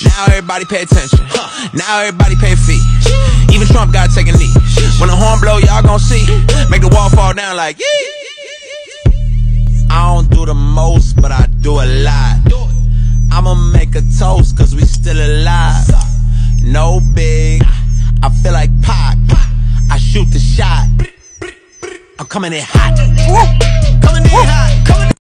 Now everybody pay attention. Now everybody pay a fee. Even Trump gotta take a knee. When the horn blow, y'all gon' see. Make the wall fall down like yee. I don't do the most, but I do a lot. I'ma make a toast, cause we still alive. No big, I feel like Pac. I shoot the shot, I'm coming in hot.